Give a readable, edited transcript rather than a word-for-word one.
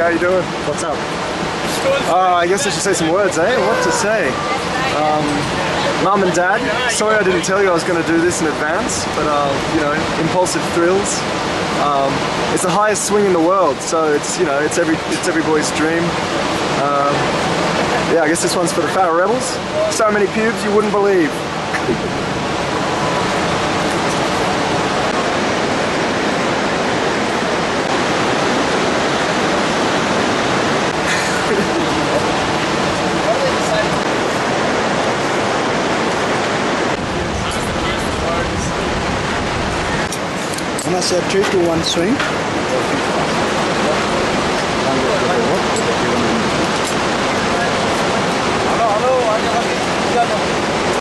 how you doing? What's up? I guess I should say some words, eh? What to say? Mum and Dad, sorry I didn't tell you I was going to do this in advance, but you know, impulsive thrills. It's the highest swing in the world, so it's, you know, it's every boy's dream. Yeah, I guess this one's for the Fat Rebels. So many pubes you wouldn't believe. And I said 3 to 1 swing. Hello,